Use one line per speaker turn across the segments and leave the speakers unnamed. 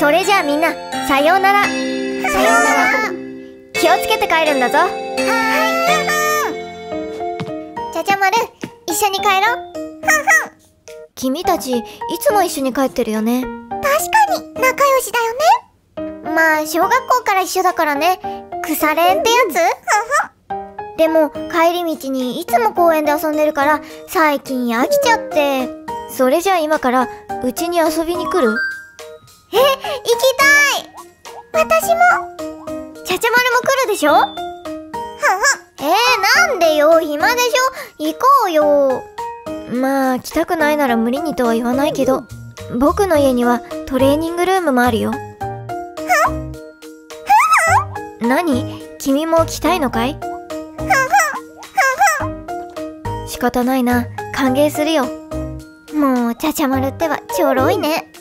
それじゃあみんな、さようなら。さようなら。気をつけて帰るんだぞ。ちゃちゃまる、一緒に帰ろう。君たち、いつも一緒に帰ってるよね。
確かに、仲良しだよね。
まあ、小学校から一緒だからね。腐れんってやつ？でも、帰り道にいつも公園で遊んでるから、最近飽きちゃって。それじゃあ今から、うちに遊びに来る？行きたい！私も。ちゃちゃまるも来るでしょ？なんでよ、暇でしょ？行こうよ。まあ、来たくないなら無理にとは言わないけど、僕の家にはトレーニングルームもあるよ。何？君も来たいのかい？仕方ないな。歓迎するよ。もう、ちゃちゃまるってはちょろいね。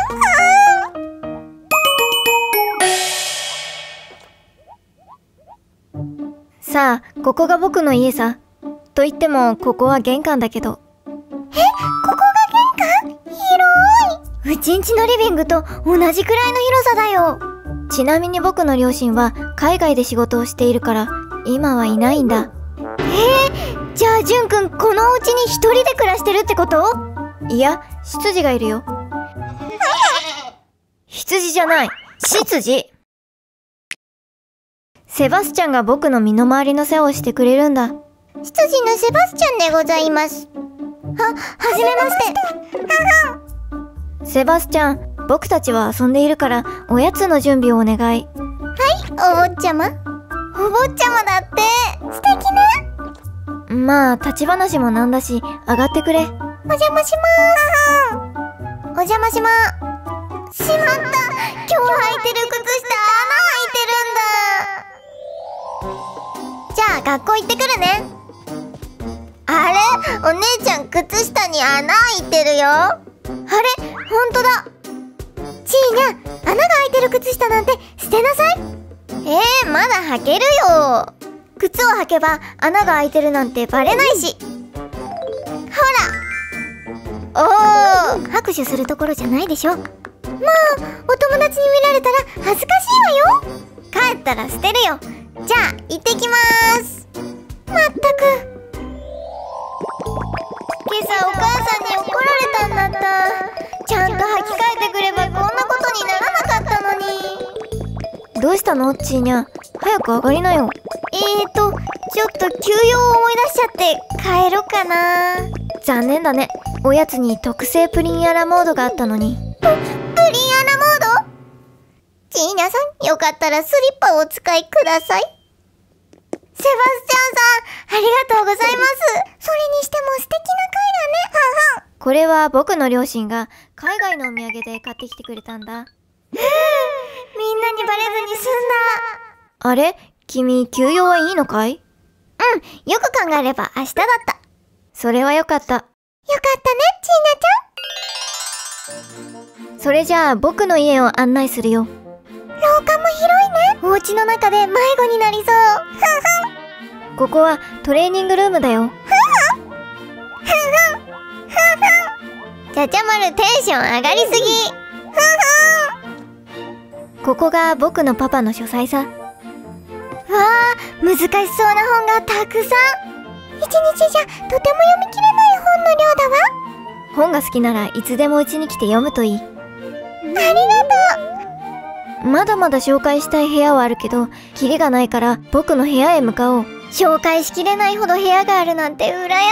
さあ、ここが僕の家さ。と言っても、ここは玄関だけど。
ここが玄関？広い！
うちんちのリビングと同じくらいの広さだよ。ちなみに僕の両親は海外で仕事をしているから、今はいないんだ。じゃあじゅんくん、このお家に一人で暮らしてるってこと？いや、執事がいるよ。羊じゃない、執事。セバスチャンが僕の身の回りの世話をしてくれるんだ。
執事のセバスチャンでございます。
はじめまして。セバスチャン、僕たちは遊んでいるから、おやつの準備をお願い。
お坊ちゃま？
お坊ちゃまだって。
素敵ね。
まあ、立ち話もなんだし、上がってくれ。
お邪魔しまーす。
お邪魔しま。
しまった。今日履いてる靴下、穴開いてるんだ。
じゃあ、学校行ってくるね。
あれ？お姉ちゃん、靴下に穴開いてるよ。
あれ？ほんとだ。
ちーにゃ、穴が開いてる靴下なんて捨てなさい。
まだ履けるよ。靴を履けば穴が開いてるなんてバレないし。ほら。拍手するところじゃないでしょ。
もう、お友達に見られたら恥ずかしいわよ。
帰ったら捨てるよ。じゃあ、行ってきまーす。
まったく。
今朝お母さんに怒られたんだった。ちゃんと履き替えてくればこんなことにならなかったのに。どうしたの？ちーにゃ。早く上がりなよ。ちょっと休養を思い出しちゃって帰ろうかな。残念だね。おやつに特製プリンアラモードがあったのに。
プリンアラモード？ちーにゃさん、よかったらスリッパをお使いください。セバスチャンさん、ありがとうございます。それにしても素敵な貝だね。
これは僕の両親が海外のお土産で買ってきてくれたんだ。
みんなにバレずに済んだ。
あれ？君、休養はいいのかい？
よく考えれば明日だった。
それはよかった。
よかったね、ちーなちゃん。
それじゃあ僕の家を案内するよ。
廊下も広いね。
お家の中で迷子になりそう。ここはトレーニングルームだよ。
ちゃちゃまるテンション上がりすぎ。
ここが僕のパパの書斎さ。
わあ、難しそうな本がたくさん。一日じゃとても読みきれない本の量だわ。
本が好きならいつでもうちに来て読むといい。
ありがと
う。まだまだ紹介したい部屋はあるけど、キリがないから僕の部屋へ向かおう。紹介しきれないほど部屋があるなんて羨ましい。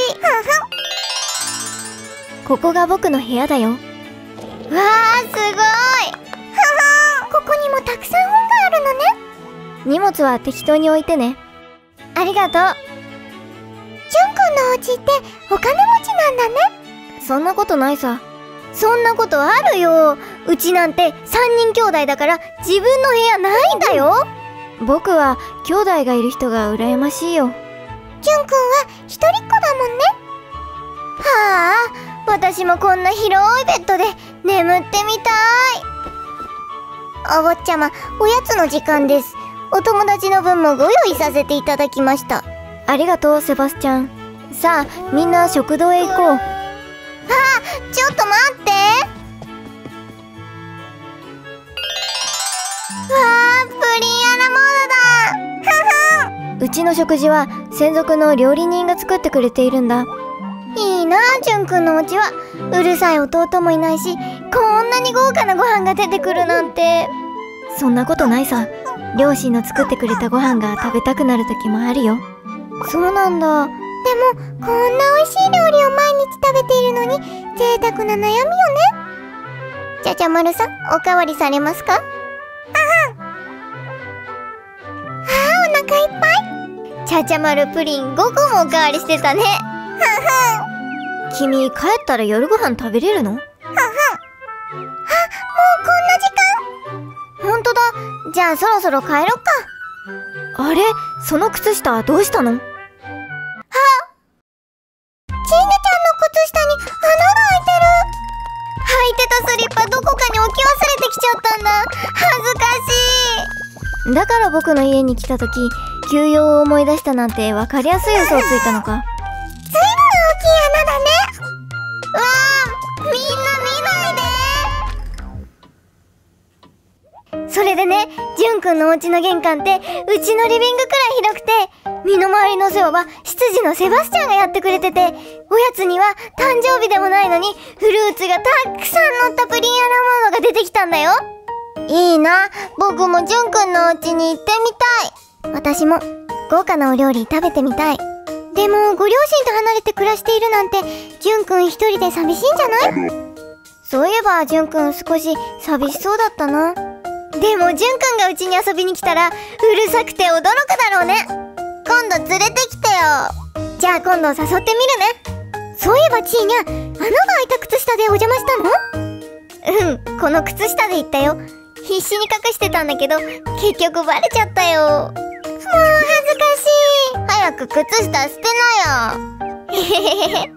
ここが僕の部屋だよ。わあ、
すごい。ここにもたくさん本があるのね。
荷物は適当に置いてね。
ありがとう。じゅんくんのお家ってお金持ちなんだね。
そんなことないさ。そんなことあるよ。うちなんて3人兄弟だから自分の部屋ないんだよ。僕は兄弟がいる人が羨ましいよ。
じゅんくんは一人っ子だもんね。
はあ、私もこんな広いベッドで眠ってみた
い。お坊ちゃま、おやつの時間です。お友達の分もご用意させていただきました。
ありがとう、セバスチャン。さあ、みんな食堂へ行こう。
ちょっと待って。
うちの食事は専属の料理人が作ってくれているんだ。
いいなあ、じゅんくんのお家は。うるさい弟もいないし、こんなに豪華なご飯が出てくるなんて。
そんなことないさ。両親の作ってくれたご飯が食べたくなる時もあるよ。
そうなんだ。でもこんな美味しい料理を毎日食べているのに贅沢な悩みよね。ちゃちゃまるさん、おかわりされますか？お腹いっぱい。
ちゃちゃまるプリン5個もおかわりしてたね。君帰ったら夜ご飯食べれるの？
もうこんな時間。
ほんとだ。じゃあそろそろ帰ろっか。あれ、その靴下どうしたの？
ちーなちゃんの靴下に穴が開いてる。履いてたスリッパどこかに置き忘れてきちゃったんだ。恥ずかしい。
だから僕の家に来た時、休養を思い出したなんて分かりやすい嘘をついたのか。
ずいぶん大きい穴だね。わあ、みんな見ないで。それでね、じゅんくんのお家の玄関ってうちのリビングくらい広くて、身の回りの世話は執事のセバスチャンがやってくれてて、おやつには誕生日でもないのにフルーツがたくさん乗ったプリンアラモードが出てきたんだよ。いいな、僕もじゅんくんのお家に行ってみたい。私も豪華なお料理食べてみたい。でもご両親と離れて暮らしているなんて、じゅんくん一人で寂しいんじゃない？
そういえばじゅんくん少し寂しそうだったな。
でもじゅんくんがうちに遊びに来たらうるさくて驚くだろうね。今度連れてきてよ。じゃあ今度誘ってみるね。そういえばちーにゃ、穴が開いた靴下でお邪魔したの？この靴下で行ったよ。必死に隠してたんだけど結局バレちゃったよ。もう恥ずかしい。早く靴下捨てなよ。へへへへ。